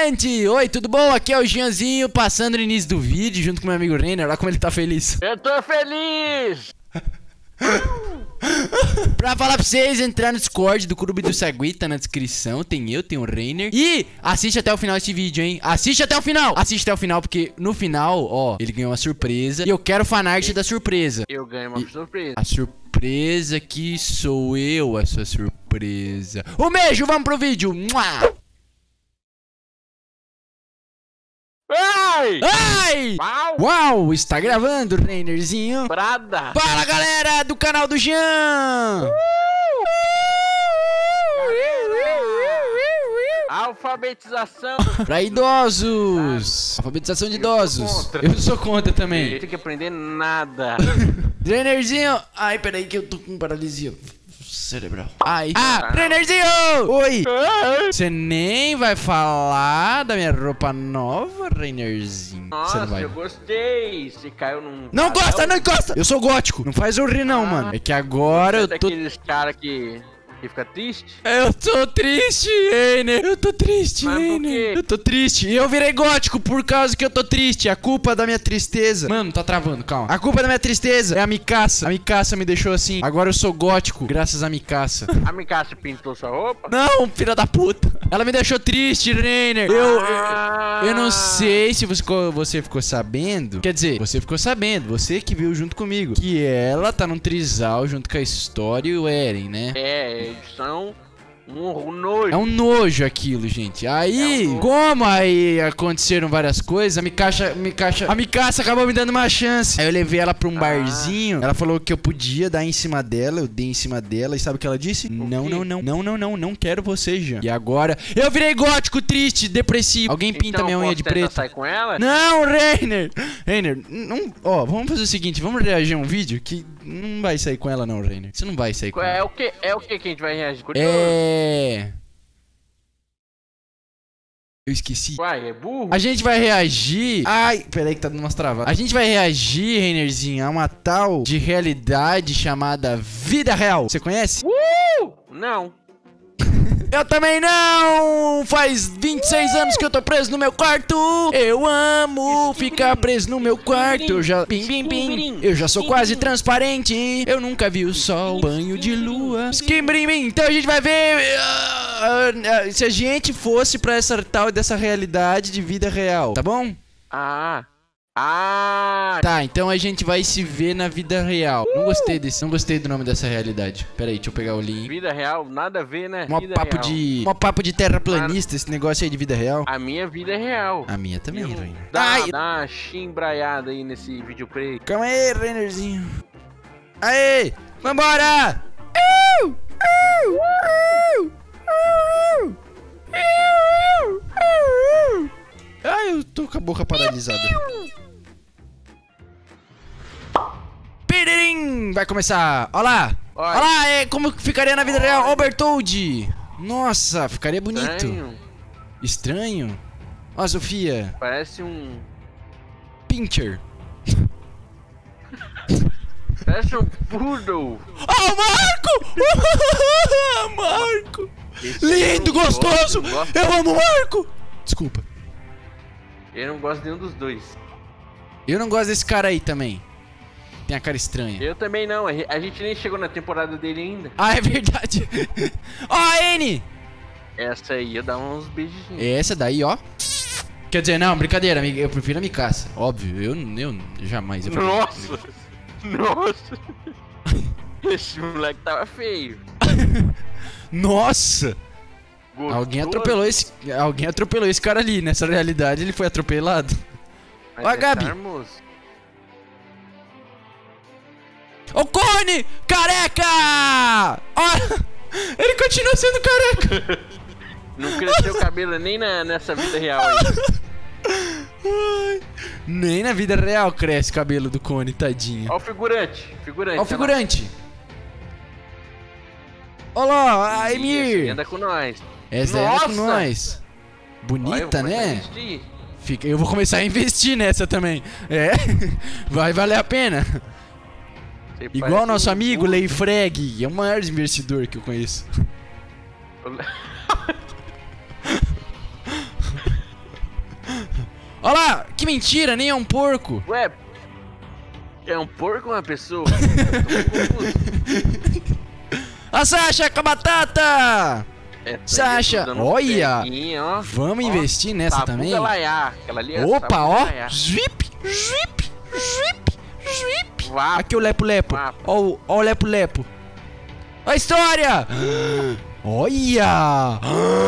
gente! Oi, tudo bom? Aqui é o Gianzinho, passando no início do vídeo, junto com meu amigo Reiner. Olha como ele tá feliz. Eu tô feliz! Pra falar pra vocês, entrar no Discord do Clube do Sagui, tá na descrição. Tem eu, tem o Reiner. E assiste até o final desse vídeo, hein? Assiste até o final! Assiste até o final, porque no final, ó, ele ganhou uma surpresa. E eu quero fanart da surpresa. Eu ganho uma surpresa. A surpresa que sou eu, a sua surpresa. Um beijo, vamos pro vídeo! Mua! Ai! Ai! Uau! Uau, está gravando, Reinerzinho. Brada! Fala, galera do canal do Jean! Alfabetização! Pra idosos! Alfabetização de idosos! Eu sou contra Eu também. tenho que aprender nada. Reinerzinho! Ai, peraí que eu tô com paralisia cerebral. Ai. Ah, Reinerzinho! Oi! Você nem vai falar da minha roupa nova, Reinerzinho? Você não Nossa, vai. eu gostei. Você caiu num... Não gosta, não encosta! Eu sou gótico! Não faz eu rir não, mano. É que agora Você é eu tô... daqueles caras que fica triste? Eu tô triste, Reiner. Eu tô triste, Mas por Reiner. quê? Eu tô triste. E eu virei gótico por causa que eu tô triste. A culpa da minha tristeza. Mano, tá travando, calma. A culpa da minha tristeza é a Mikaça. A Mikaça me deixou assim. Agora eu sou gótico, graças a Mikaça. A Mikaça pintou sua roupa? Não, filha da puta. Ela me deixou triste, Reiner. Eu não sei se você ficou sabendo. Quer dizer, você ficou sabendo. Você que viu junto comigo. Que ela tá num trisal junto com a História e o Eren, né? É, eles são um nojo. É um nojo aquilo, gente. Aí, como aí aconteceram várias coisas, a Mikaça acabou me dando uma chance. Aí eu levei ela pra um barzinho. Ela falou que eu podia dar em cima dela. Eu dei em cima dela. E sabe o que ela disse? Não quero você, Jean. E agora, eu virei gótico, triste, depressivo. Alguém pinta minha unha de preto? Sai com ela? Não, Reiner! Reiner, não, ó, vamos fazer o seguinte, vamos reagir a um vídeo que não vai sair com ela não, Reiner. Você não vai sair com ela. É o que a gente vai reagir? Curioso. Eu esqueci. Uai, é burro? A gente vai reagir... Ai, peraí que tá dando umas travadas. A gente vai reagir, Reinerzinho, a uma tal de realidade chamada vida real. Você conhece? Não. Eu também não! Faz 26 anos que eu tô preso no meu quarto! Eu amo ficar preso no meu quarto! Eu já... Eu já sou quase transparente! Eu nunca vi o sol, banho de lua... Então a gente vai ver... se a gente fosse pra essa tal dessa realidade de vida real, tá bom? Tá, então a gente vai se ver na vida real. Não gostei do nome dessa realidade. Pera aí, deixa eu pegar o link. Vida real, nada a ver, né? Mó papo de terraplanista, esse negócio aí de vida real. A minha vida é real. A minha também, Reiner. Dá uma chimbraiada aí nesse vídeo preto. Calma aí, Reinerzinho. Aê! Vambora! Ai, eu tô com a boca paralisada. Vai começar. Olha lá. Olha lá, como ficaria na vida real. Ó, Bertoldi. Nossa, ficaria bonito. Estranho. Ó, Sofia. Parece um... Pincher. Parece um poodle. Oh, Marco! Marco! Lindo, gostoso! Eu amo o Marco! Desculpa. Eu não gosto de nenhum dos dois. Eu não gosto desse cara aí também. Tem a cara estranha. Eu também não. A gente nem chegou na temporada dele ainda. Ah, é verdade. Ó, a N! Essa aí eu dava uns beijinhos. Essa daí, ó. Quer dizer, não, brincadeira, eu prefiro a Mikaça. Óbvio, eu jamais. Nossa! Nossa! Esse moleque tava feio. Nossa! Gostoso. Alguém atropelou esse cara ali. Nessa realidade, ele foi atropelado. Ó, a Gabi. Ô, Cone! Careca! Ó, ele continua sendo careca. Não cresceu o cabelo nem nessa vida real aí. Nem na vida real cresce o cabelo do Cone, tadinho. Ó o figurante. Ó o figurante. Ó lá, a Emir. Essa anda com nós. Essa anda com nós. Bonita, né? Eu vou começar a investir nessa também. É, vai valer a pena. Igual nosso amigo Leifreg, é o maior investidor que eu conheço. Olha lá, que mentira, nem é um porco. Ué, é um porco ou uma pessoa? Eu tô meio confuso. A Sasha com a batata! Sasha, olha! Ó. Vamos investir nessa também? Aquela ali é Opa, ó! Galaiá. Zwip, zwip, zwip, zwip. Vapo. Aqui o lepo-lepo. Vapo. Ó o lepo-lepo. Ó a história! Olha!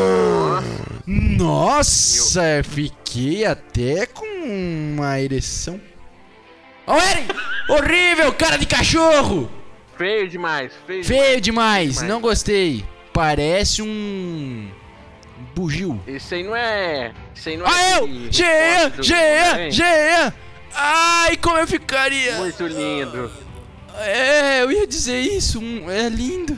Nossa, fiquei até com uma ereção. Ó o Eren! Horrível, cara de cachorro! Feio demais, Feio demais, não gostei. Parece um bugio. Esse aí não é. Ah, eu! Jean! Ai, como eu ficaria! Muito lindo. É, eu ia dizer isso. É lindo.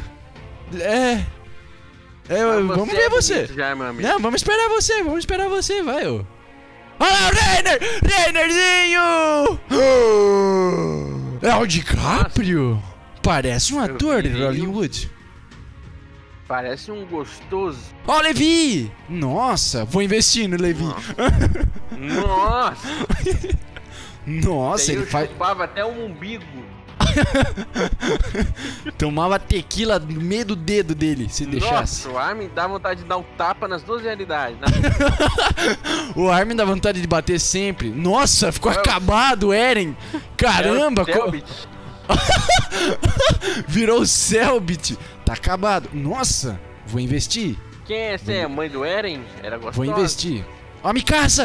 Vamos ver você. Já, meu amigo. Não, vamos esperar você, vai, ô. Olha lá o Reinerzinho! É o DiCaprio? Parece um ator de Hollywood. Parece um gostoso. Ó, Levi! Nossa, vou investir no Levi. Nossa! Nossa, ele faz. Chupava até o umbigo. Tomava tequila no meio do dedo dele, se deixasse. Nossa, o Armin dá vontade de dar um tapa nas duas realidades. O Armin dá vontade de bater sempre. Nossa, ficou acabado o Eren. Caramba! Virou o Selbit. Tá acabado. Nossa, vou investir. Quem é essa? É a mãe do Eren? Era gostosa. Vou investir. Ó, Mikasa!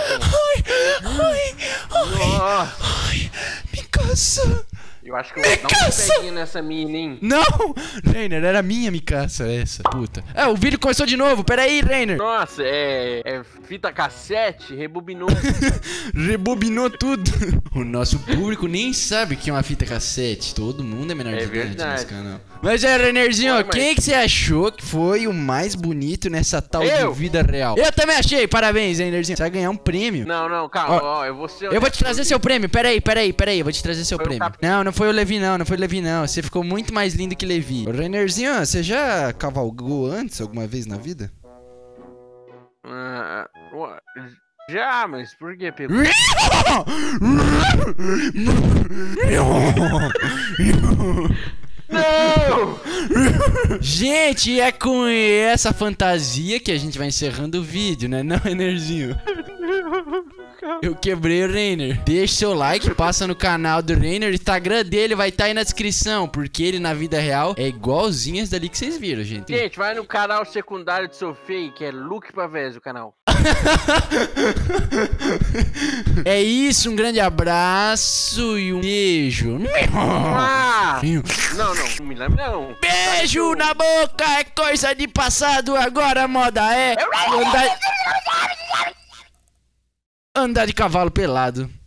Ai, Mikasa! Eu acho que eu vou dar um peguinho nessa mina, hein? Não! Reiner, era minha Mikasa essa, puta. O vídeo começou de novo, peraí, Reiner. Nossa, é fita cassete, rebobinou. Rebobinou tudo. O nosso público nem sabe o que é uma fita cassete. Todo mundo é menor de idade nesse canal. Mas Reinerzinho, quem que você achou que foi o mais bonito nessa tal de vida real? Eu também achei, parabéns, Reinerzinho. Você vai ganhar um prêmio. Não, calma, ó, eu vou ser... Eu vou te trazer seu prêmio, peraí, eu vou te trazer seu prêmio. Não foi o Levi não foi o Levi não. Você ficou muito mais lindo que Levi. Ô, Reinerzinho, você já cavalgou antes alguma vez na vida? Já, mas por que pegou? Não! Gente, é com essa fantasia que a gente vai encerrando o vídeo, né? Não, Reinerzinho. Eu quebrei o Reiner. Deixa seu like, passa no canal do Reiner. O Instagram dele vai estar aí na descrição, porque ele na vida real é igualzinho esse dali que vocês viram, gente. Gente, vai no canal secundário do seu feio, que é Luke Pavés, o canal. É isso, um grande abraço e um beijo. Não me lembro não. Beijo na boca, é coisa de passado, agora a moda é andar de cavalo pelado.